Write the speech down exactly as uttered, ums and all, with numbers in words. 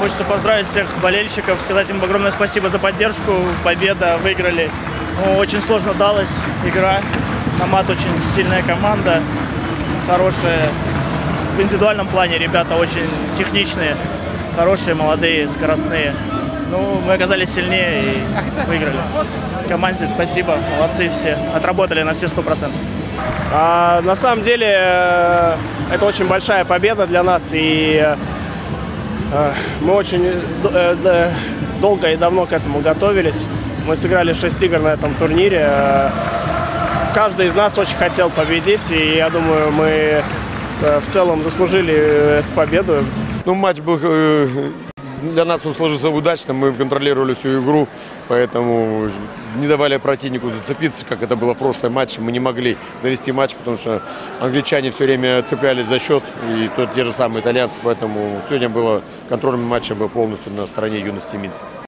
хочется поздравить всех болельщиков, сказать им огромное спасибо за поддержку. Победа, выиграли. Ну, очень сложно далась игра. Nomad очень сильная команда, хорошая. В индивидуальном плане ребята очень техничные, хорошие, молодые, скоростные. Ну, мы оказались сильнее и выиграли. Команде спасибо, молодцы все. Отработали на все сто процентов. А, на самом деле, это очень большая победа для нас. И а, мы очень долго и давно к этому готовились. Мы сыграли шесть игр на этом турнире. Каждый из нас очень хотел победить. И я думаю, мы в целом заслужили эту победу. Ну, матч был... Для нас он сложился удачно, мы контролировали всю игру, поэтому не давали противнику зацепиться, как это было в прошлом матче. Мы не могли довести матч, потому что англичане все время цеплялись за счет, и тот, те же самые итальянцы, поэтому сегодня было контрольный матч был полностью на стороне Юности Минска.